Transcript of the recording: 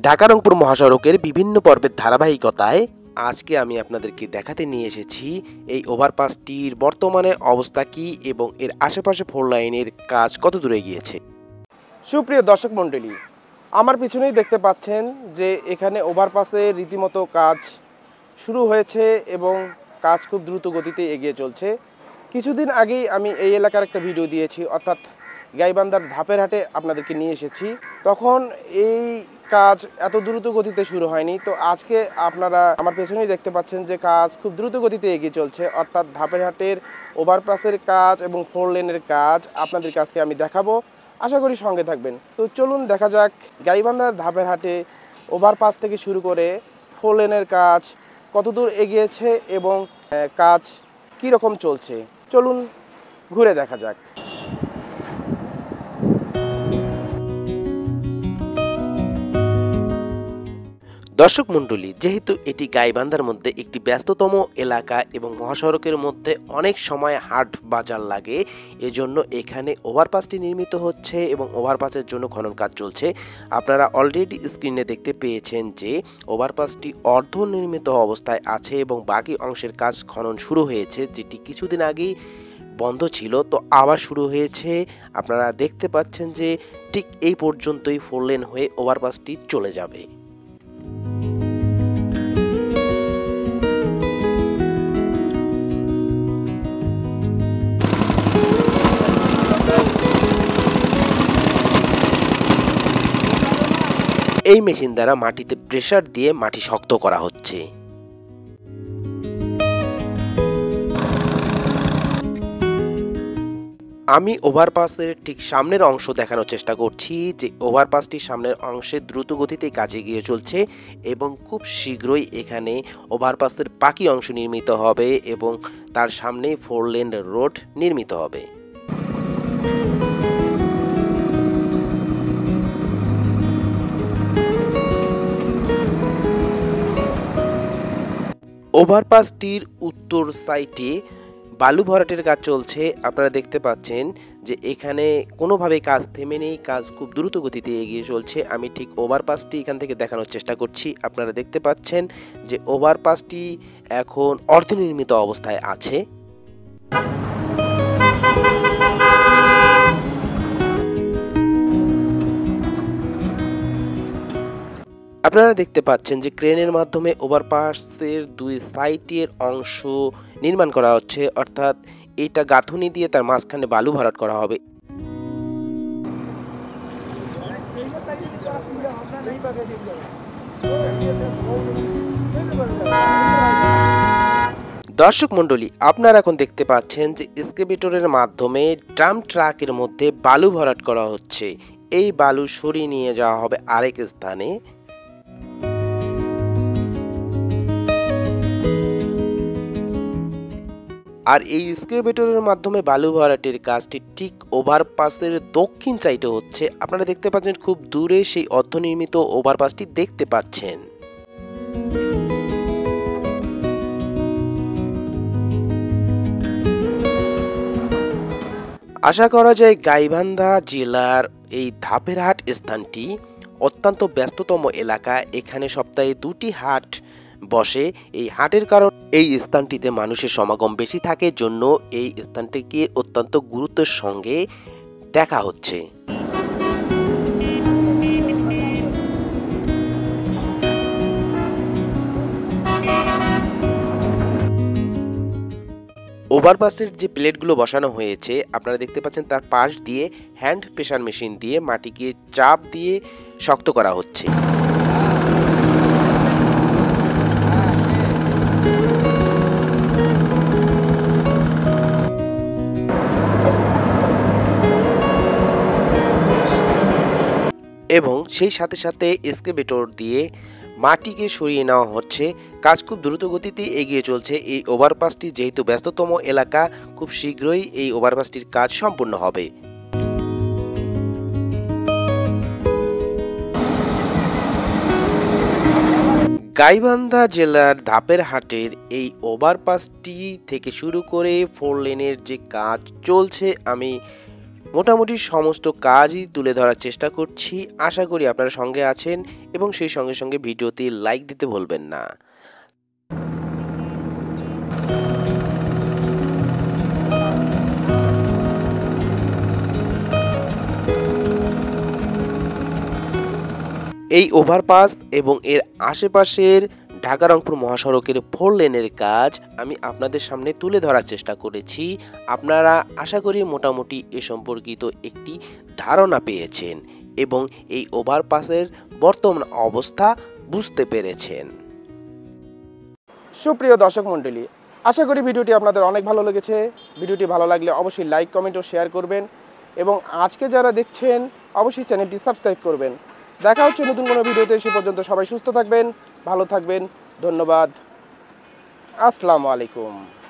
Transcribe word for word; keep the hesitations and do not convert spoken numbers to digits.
ঢাকা রংপুর মহাসড়কের বিভিন্ন পর্বের ধারাবাহিকতায় আজকে আমি আপনাদেরকে দেখাতে নিয়ে এসেছি এই ওভারপাসটির বর্তমানে অবস্থা কি এবং এর আশেপাশে ফোর লাইনের কাজ কত দূরে গিয়েছে। সুপ্রিয় দর্শক মণ্ডলী, আমার পিছনেই দেখতে পাচ্ছেন যে এখানে ওভারপাসের রীতিমতো কাজ শুরু হয়েছে এবং কাজ খুব দ্রুত গতিতে এগিয়ে চলছে। কিছুদিন আগেই আমি এই এলাকার একটা ভিডিও দিয়েছি, অর্থাৎ গাইবান্ধার ধাপের হাটে আপনাদেরকে নিয়ে এসেছি। তখন এই কাজ এত দ্রুত গতিতে শুরু হয়নি। তো আজকে আপনারা আমার পেছনেই দেখতে পাচ্ছেন যে কাজ খুব দ্রুত গতিতে এগিয়ে চলছে, অর্থাৎ ধাপের হাটের ওভারপাসের কাজ এবং ফোর লেনের কাজ আপনাদের কাছকে আমি দেখাবো। আশা করি সঙ্গে থাকবেন। তো চলুন দেখা যাক গাইবান্ধার ধাপের হাটে ওভারপাস থেকে শুরু করে ফোর লেনের কাজ কতদূর এগিয়েছে এবং কাজ কী রকম চলছে। চলুন ঘুরে দেখা যাক। দর্শক মণ্ডলী, যেহেতু এটি গাইবান্ধার মধ্যে একটি ব্যস্ততম এলাকা এবং মহাসড়কের মধ্যে অনেক সময় হাট বাজার লাগে, এজন্য এখানে ওভারপাসটি নির্মিত হচ্ছে এবং ওভারপাসের জন্য খনন কাজ চলছে। আপনারা অলরেডি স্ক্রিনে দেখতে পেয়েছেন যে ওভারপাসটি অর্ধ নির্মিত অবস্থায় আছে এবং বাকি অংশের কাজ খনন শুরু হয়েছে, যেটি কিছুদিন আগেই বন্ধ ছিল, তো আবার শুরু হয়েছে। আপনারা দেখতে পাচ্ছেন যে ঠিক এই পর্যন্তই ফোর লেন হয়ে ওভারপাসটি চলে যাবে। এই মেশিন দ্বারা মাটিতে প্রেসার দিয়ে মাটি শক্ত করা হচ্ছে। আমি ওভারপাসের ঠিক সামনের অংশ দেখানোর চেষ্টা করছি যে ওভারপাসটির সামনের অংশে দ্রুত গতিতে কাজ এগিয়ে চলছে এবং খুব শীঘ্রই এখানে ওভারপাসের বাকি অংশ নির্মিত হবে এবং তার সামনেই ফোর লেন রোড নির্মিত হবে। ওভারপাসটির উত্তর সাইডে বালু ভরাটের কাজ চলছে। আপনারা দেখতে পাচ্ছেন যে এখানে কোনোভাবে কাজ থেমে নেই, কাজ খুব দ্রুত গতিতে এগিয়ে চলছে। আমি ঠিক ওভারপাসটি এখান থেকে দেখানোর চেষ্টা করছি। আপনারা দেখতে পাচ্ছেন যে ওভারপাসটি এখন অর্ধনির্মিত অবস্থায় আছে। আপনারা দেখতে পাচ্ছেন যে ক্রেনের মাধ্যমে ওভারপাসের দুই সাইডের অংশ নির্মাণ করা হচ্ছে, অর্থাৎ এটা গাঁথুনি দিয়ে তার মাঝখানে বালু ভরাট করা হবে। দর্শক মণ্ডলী, আপনারা এখন দেখতে পাচ্ছেন যে এক্সকাভেটরের মাধ্যমে ড্রাম ট্রাকের মধ্যে বালু ভরাট করা হচ্ছে। এই বালু সরিয়ে নিয়ে যাওয়া হবে আরেক স্থানে। আর এই এক্সকাভেটরের মাধ্যমে বালু ভরাটের কাজটি ঠিক ওভারপাসের দক্ষিণ সাইডে হচ্ছে। আপনারা দেখতে পাচ্ছেন খুব দূরে সেই অর্ধনির্মিত ওভারপাসটি দেখতে পাচ্ছেন। আশা করা যায় গাইবান্ধা জেলার এই ধাপের হাট স্থানটি অত্যন্ত ব্যস্ততম এলাকা। এখানে সপ্তাহে দুটি হাট বসে। এই হাটের কারণ এই স্থানটিতে মানুষের সমাগম বেশি থাকে, জন্য এই স্থানটিকে অত্যন্ত গুরুত্বের সঙ্গে দেখা হচ্ছে। ওভারপাসের যে প্লেটগুলো বসানো হয়েছে আপনারা দেখতে পাচ্ছেন, তার পাশ দিয়ে হ্যান্ড প্রেসার মেশিন দিয়ে মাটিকে চাপ দিয়ে শক্ত করা হচ্ছে। এবং সেই সাথে সাথে এক্সকাভেটর দিয়ে মাটিকে সরিয়ে নেওয়া হচ্ছে। কাজ খুব দ্রুত গতিতে এগিয়ে চলছে। এই ওভারপাসটি যেহেতু ব্যস্ততম এলাকা, খুব শীঘ্রই এই ওভারপাসটির কাজ সম্পূর্ণ হবে। গাইবান্ধা জেলার ধাপের হাটের এই ওভারপাসটি থেকে শুরু করে ফোর লেনের যে কাজ চলছে আমি মোটামুটি সমস্ত কাজই তুলে ধরার চেষ্টা করছি। আশা করি আপনারা সঙ্গে আছেন এবং সেই সঙ্গে সঙ্গে ভিডিওতে লাইক দিতে ভুলবেন না। এই ওভারপাস এবং এর আশেপাশের ঢাকা রংপুর মহাসড়কের ফোর লেনের কাজ আমি আপনাদের সামনে তুলে ধরার চেষ্টা করেছি। আপনারা আশা করি মোটামুটি এ সম্পর্কিত একটি ধারণা পেয়েছেন এবং এই ওভারপাসের বর্তমান অবস্থা বুঝতে পেরেছেন। সুপ্রিয় দর্শক মণ্ডলী, আশা করি ভিডিওটি আপনাদের অনেক ভালো লেগেছে। ভিডিওটি ভালো লাগলে অবশ্যই লাইক, কমেন্ট ও শেয়ার করবেন এবং আজকে যারা দেখছেন অবশ্যই চ্যানেলটি সাবস্ক্রাইব করবেন। দেখা হচ্ছে নতুন কোনো ভিডিওতে। সে পর্যন্ত সবাই সুস্থ থাকবেন, ভালো থাকবেন। ধন্যবাদ। আসসালামু আলাইকুম।